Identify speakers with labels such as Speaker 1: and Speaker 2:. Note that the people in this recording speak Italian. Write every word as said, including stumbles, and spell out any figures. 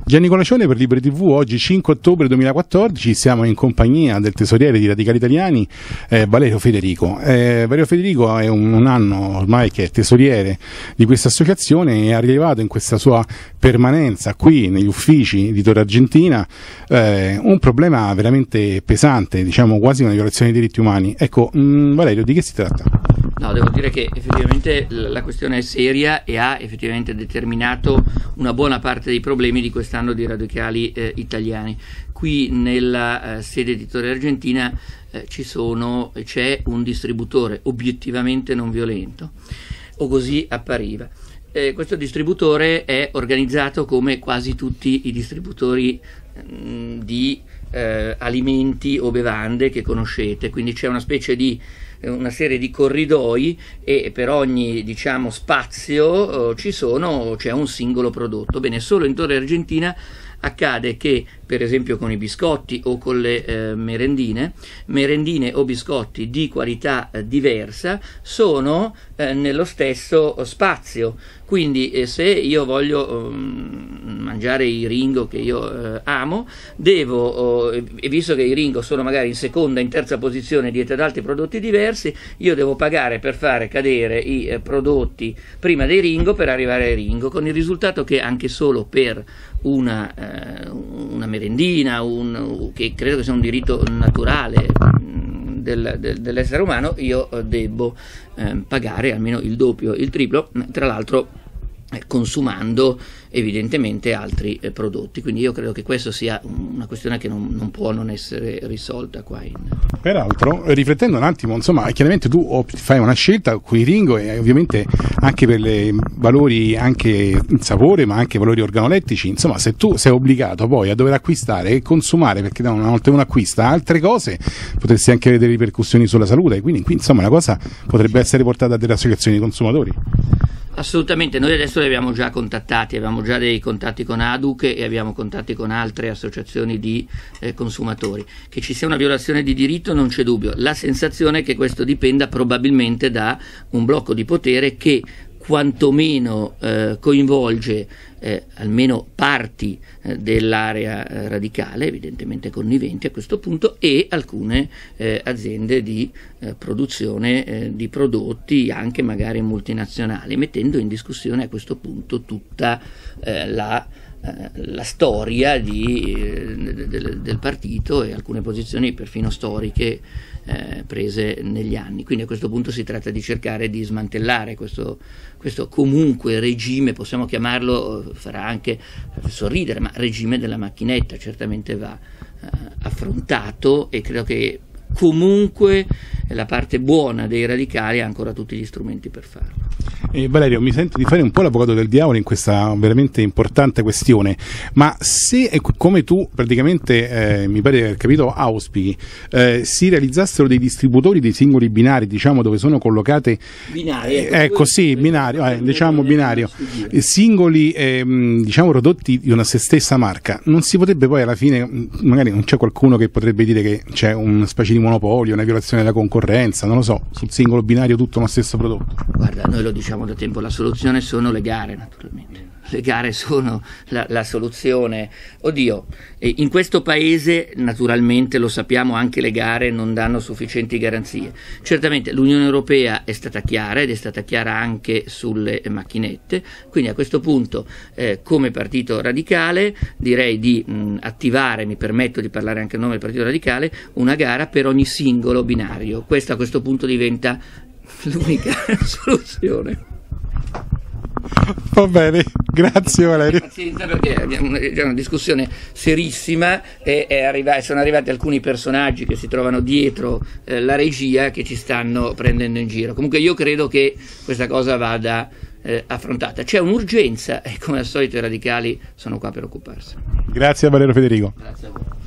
Speaker 1: Gianni Colacione per Liberi tivù, oggi cinque ottobre duemilaquattordici, siamo in compagnia del tesoriere di Radicali Italiani, eh, Valerio Federico. Eh, Valerio Federico è un, un anno ormai che è tesoriere di questa associazione e ha rilevato in questa sua permanenza qui negli uffici di Torre Argentina eh, un problema veramente pesante, diciamo quasi una violazione dei diritti umani. Ecco, mh, Valerio, di che si tratta?
Speaker 2: No, devo dire che effettivamente la questione è seria e ha effettivamente determinato una buona parte dei problemi di quest'anno di Radicali eh, Italiani. Qui nella eh, sede di Torre Argentina eh, ci sono, c'è un distributore obiettivamente non violento, o così appariva. Eh, questo distributore è organizzato come quasi tutti i distributori mh, di eh, alimenti o bevande che conoscete, quindi c'è una specie di una serie di corridoi e per ogni, diciamo, spazio eh, ci sono, c'è un singolo prodotto. Bene, solo in Torre Argentina accade che, per esempio con i biscotti o con le eh, merendine, merendine o biscotti di qualità eh, diversa sono eh, nello stesso spazio. Quindi eh, se io voglio um, mangiare i Ringo che io eh, amo, devo, oh, e visto che i Ringo sono magari in seconda, in terza posizione dietro ad altri prodotti diversi, io devo pagare per fare cadere i eh, prodotti prima dei Ringo per arrivare ai Ringo, con il risultato che anche solo per una, eh, una merendina, un, che credo che sia un diritto naturale del, del, dell'essere umano, io debbo eh, pagare almeno il doppio, il triplo, tra l'altro eh, consumando evidentemente altri eh, prodotti. Quindi io credo che questa sia una questione che non, non può non essere risolta qua in...
Speaker 1: Peraltro, riflettendo un attimo, insomma, chiaramente tu fai una scelta con i Ringo e ovviamente anche per i valori, anche il sapore, ma anche valori organolettici, insomma, se tu sei obbligato poi a dover acquistare e consumare, perché una volta uno acquista altre cose, potresti anche avere delle ripercussioni sulla salute, quindi qui, insomma, la cosa potrebbe essere portata a delle associazioni di consumatori.
Speaker 2: Assolutamente, noi adesso li abbiamo già contattati, abbiamo già dei contatti con ADUC e abbiamo contatti con altre associazioni di eh, consumatori. Che ci sia una violazione di diritto non c'è dubbio, la sensazione è che questo dipenda probabilmente da un blocco di potere che quantomeno eh, coinvolge eh, almeno parti eh, dell'area eh, radicale, evidentemente conniventi a questo punto, e alcune eh, aziende di eh, produzione eh, di prodotti anche magari multinazionali, mettendo in discussione a questo punto tutta eh, la la storia di, eh, del, del partito e alcune posizioni perfino storiche eh, prese negli anni. Quindi a questo punto si tratta di cercare di smantellare questo, questo comunque regime, possiamo chiamarlo, farà anche sorridere, ma regime della macchinetta. Certamente va eh, affrontato e credo che comunque la parte buona dei radicali ha ancora tutti gli strumenti per farlo.
Speaker 1: Eh, Valerio, mi sento di fare un po' l'avvocato del diavolo in questa veramente importante questione, ma se, come tu praticamente eh, mi pare di aver capito auspichi, eh, si realizzassero dei distributori dei singoli binari, diciamo, dove sono collocate
Speaker 2: binari, ecco,
Speaker 1: eh, ecco sì, binario, eh, diciamo binario, singoli eh, diciamo prodotti di una stessa marca, non si potrebbe poi alla fine, magari non c'è qualcuno che potrebbe dire che c'è una specie di monopolio, una violazione della concorrenza, non lo so, sul singolo binario tutto uno stesso prodotto?
Speaker 2: Guarda, noi lo diciamo da tempo, la soluzione sono le gare, naturalmente. Le gare sono la, la soluzione. Oddio, in questo paese naturalmente lo sappiamo, anche le gare non danno sufficienti garanzie. Certamente l'Unione Europea è stata chiara ed è stata chiara anche sulle macchinette, quindi a questo punto eh, come Partito Radicale direi di mh, attivare, mi permetto di parlare anche a nome del Partito Radicale, una gara per ogni singolo binario. Questa a questo punto diventa l'unica soluzione.
Speaker 1: Va bene, grazie Valerio.
Speaker 2: Pazienza, perché è una discussione serissima e è arriva, sono arrivati alcuni personaggi che si trovano dietro eh, la regia che ci stanno prendendo in giro. Comunque io credo che questa cosa vada eh, affrontata. C'è un'urgenza e come al solito i radicali sono qua per occuparsene.
Speaker 1: Grazie a Valerio Federico.
Speaker 2: Grazie a voi.